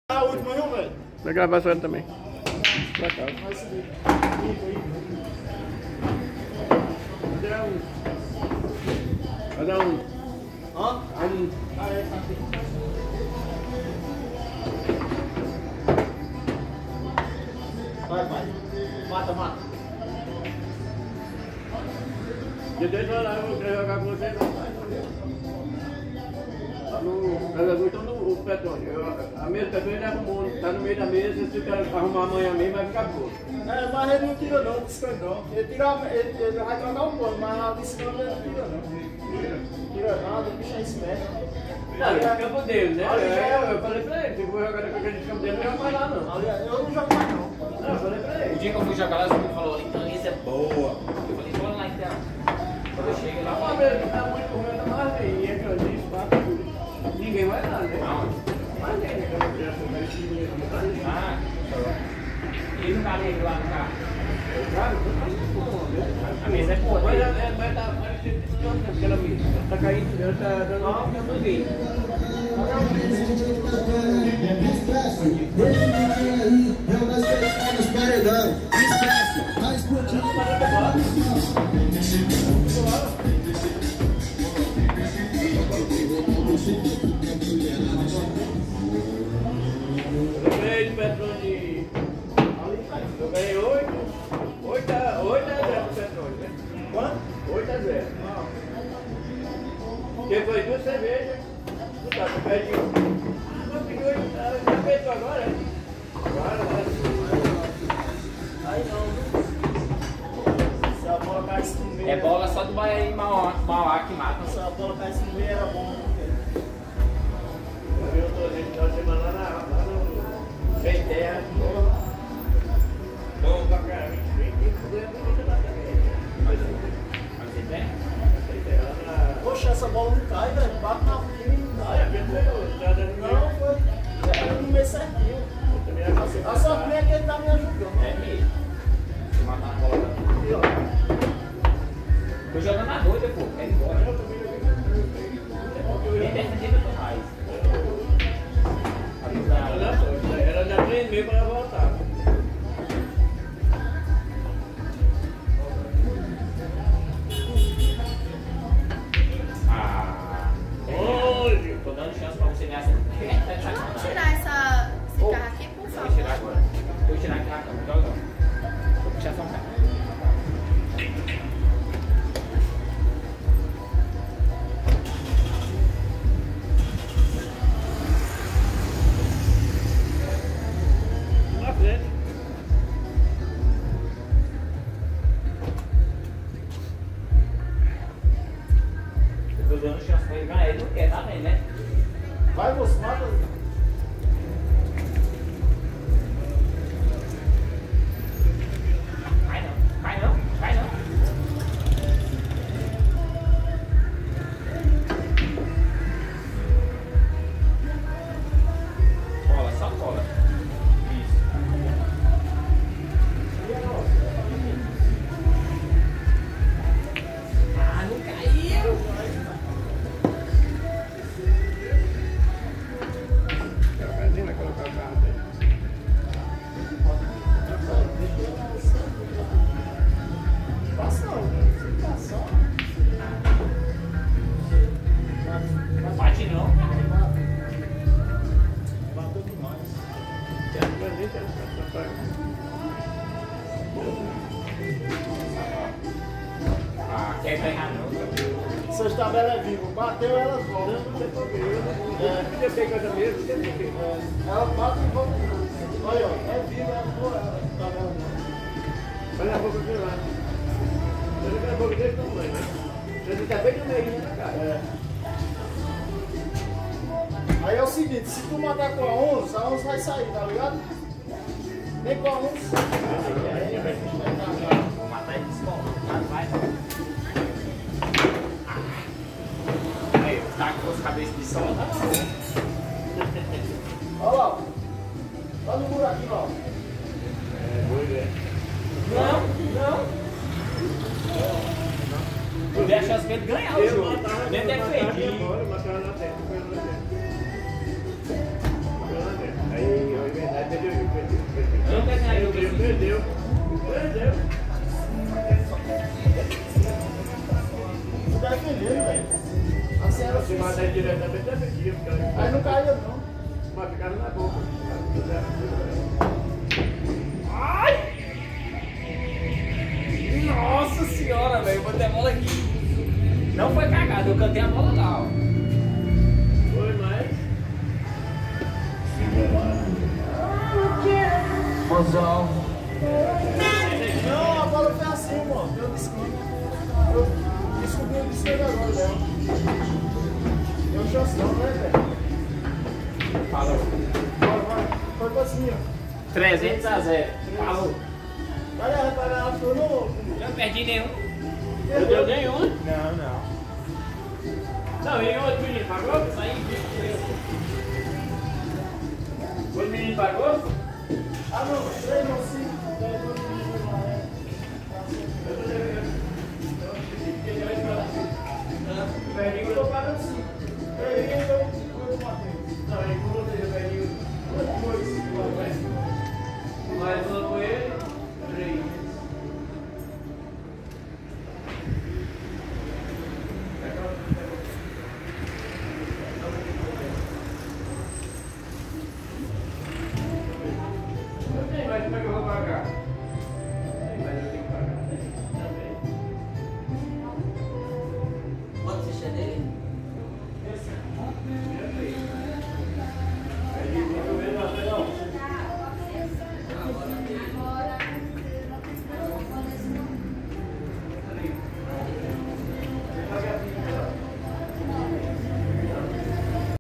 A última, não, velho? Vai gravar essa também. Pra cá. Vai subir. Cada um. Hã? Um. Ah, é, tá aqui. Vai, vai. Mata, mata. De dentro lá, eu vou jogar com você, não vai. Lá no Casa estão no petróleo. A mesa do petróleo arrumou, tá no meio da mesa, se o cara arrumar amanhã mesmo, vai ficar bom. É, mas ele não tira não, descandão. Ele vai trocar o pano, mas a descanda ele não tira não. Tira nada, o bicho é esperto. Não, é o campo dele, né? Ali já é. Eu falei pra ele, se eu vou jogar depois que a gente campo dele, não joga mais lá não. Ali, eu não jogo mais não. Não, eu falei pra ele. O dia que eu fui jogar lá, o amigo falou, então isso é boa. Eu falei, bora lá então. Quando eu cheguei lá, Uma vez que tá muito ruim, tá mais bem. E aquilo ali, espaço, tudo. Ninguém vai lá, né? não. Mas nem aquela criança vai se Ah, e no carro lá no carro? Cara, eu tô fazendo bom, né? A mesa é boa, Mas né? mas tá parecendo aquela mesa. Tá caindo, ela tá dando uma caminho. Eu ganhei de petróleo eu ganhei 8 a 0 do petróleo, né? Quanto? 8 a 0. Porque foi 2 cervejas. Não tá, tu pede mas pediu 8, já fez agora, hein? Agora, Aí não. Se a bola caísse no meio. É bola só do Mauá que mata. Se a bola caísse no meio era bom. eu tô dentro da semana lá no Sem Terra. Bom pra caramba. Mas você tem? Sem Terra, lá na... Poxa, essa bola não cai, velho. Bate na fila e não Olha, cai. tá dando Não, foi. Era no meio certinho. A sorte é que ele tá me ajudando. É mesmo. Se matar a bola. Aqui, ó. Tô jogando na doida, pô. Quer ir embora. Quem defendendo eu tô mais. Ela já tremeu para voltar. Ah. Hoje! Tô dando chance pra você nessa. Tá de Vamos sacanagem. tirar esse carro aqui, por Vou favor. tirar agora. Vou tirar aqui na cama. Joga. Vou puxar só um cara. Na frente. Eu tô dando chance pra ele ganhar. Ele não quer, tá vendo, né? Vai, moço, mata. Vai não, vai não, vai não. Cola, só cola. Isso. Ah, não caiu. Imagina colocar o carro dele. Passa não, se passar. Não bate não. Bateu demais. Ah, quer ganhar não. Essas tabelas é viva. Bateu, elas voltam. Não sei porquê. Eu não podia pegar essa mesa, não sei porquê. Ela bate e volta. Olha, ó, é viva, ela voa, ela tabela não. Olha a boca dele lá. Olha a boca desse tamanho, né? Ele tá bem no meio da cara. É. Aí é o seguinte, se tu matar com a 11 vai sair, tá ligado? Nem com a 11. Vou matar ele de escola. Vai. Aí, tá com as cabeças de sol, tá bom. Olha lá. Olha no buraquinho, ó. É, vou ver. Não. Eu dei a chance pra ele ganhar o jogo. Nem defendi. Matava na testa, foi na testa. Aí sair diretamente da mentira, porque Aí não caía não. mas ficava na boca. Ai! Nossa senhora, velho. Eu botei a bola aqui. Não foi cagada, eu cantei a bola lá, ó. Foi mais. Mozão. Não, a bola foi assim, mano. Eu descobri o despegador dela. Deu chancão, né, velho? Falou. Foi pra cima. 300-0. Falou. Olha, rapaz, ela ficou no. Eu não perdi nenhum. Não deu nenhum. Não, não. Não, e outro menino pagou? Isso aí, O menino pagou? Ah, não, 3 não, 5. Eu tô pagando 5. Ele deu o Matheus. Não, ele